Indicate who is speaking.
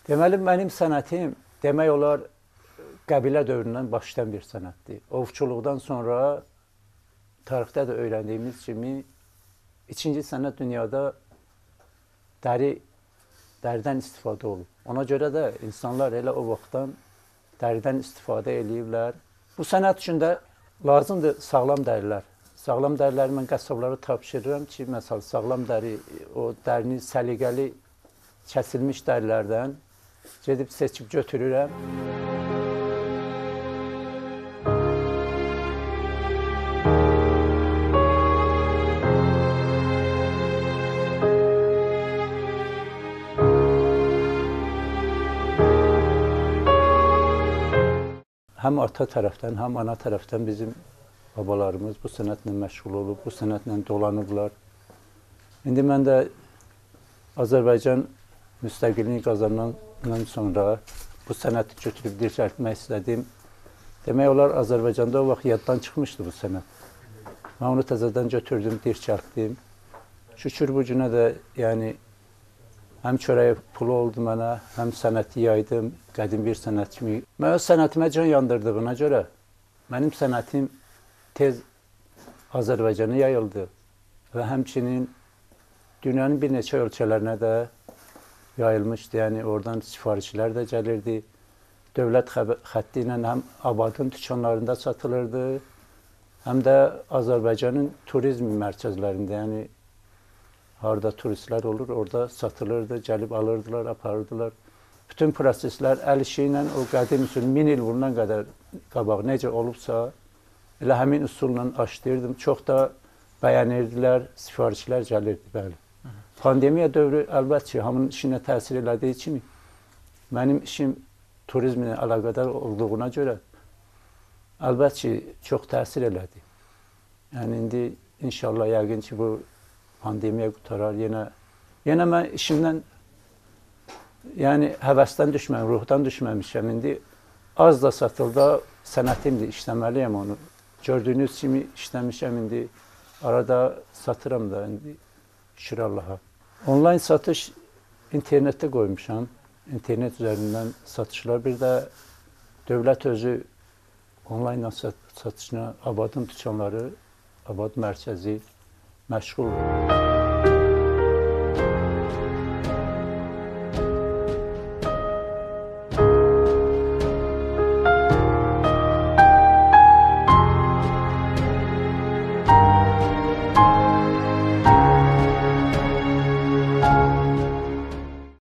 Speaker 1: Deməli, mənim sənətim demək olar qəbilə dövründən başlayan bir sənətdir. Ovçuluqdan sonra tarixdə də öyrəndiyimiz kimi ikinci sənət dünyada dəridən istifadə olub. Ona görə də insanlar elə o vaxtdan dəridən istifadə eləyirlər. Bu sənət üçün də lazımdır sağlam dərilər. Sağlam dəriləri mən qəssablara tapşırıram ki, məsəl sağlam dəri, o dərini səliqəli kəsilmiş dərilərdən gedib seçib götürürəm. Həm ata tərəfdən, həm ana tərəfdən bizim babalarımız bu sənətlə məşğul olub, bu sənətlə dolanıblar. İndi mən də Azərbaycan müstəqilliyi qazanandan sonra bu sənəti götürüb dirçəltmək istədim. Demək olar, Azərbaycanda o vaxt yaddan çıxmışdı bu sənət. Mən onu təzədən götürdüm, dirçəltdim. Şükür bu günə də, yəni, həm çörək pulu oldu mənə, həm sənəti yaydım, qədim bir sənət kimi. Mən öz sənətimə can yandırdığına görə mənim sənətim tez Azərbaycana yayıldı və həmçinin dünyanın bir neçə ölkələrinə də yayılmışdı. Yəni, oradan sifarişlər də gəlirdi. Dövlət xətti ilə həm abadın dükanlarında satılırdı, həm də Azərbaycanın turizm mərkəzlərində, yəni harada turistlər olur, orada satılırdı, gəlib alırdılar, aparırdılar. Bütün proseslər əl işi ilə o qədim üsul 1000 il bundan qədər qabaq necə olubsa, elə həmin üsulla aşdırdım. Çox da bəyənirdilər, sifarişlər gəlirdi, bəli. Pandemiya dövrü əlbət ki, hamının işinə təsir elədiyi kimi, mənim işim turizmlə əlaqədar olduğuna görə əlbət ki, çox təsir elədi. Yəni, indi inşallah yəqin ki, bu pandemiya qutarar, yenə mən işimdən, yəni həvəsdən düşməmişəm, ruhdan düşməmişəm. İndi az da satılda sənətimdir, işləməliyəm onu. Gördüyünüz kimi işləmişəm, indi arada satıram da, indi şükür Allaha. Onlayn satış internetdə qoymuşam, internet üzərindən satışlar. Bir də dövlət özü onlayn satışına abadın dükanları, abad mərkəzi məşğul.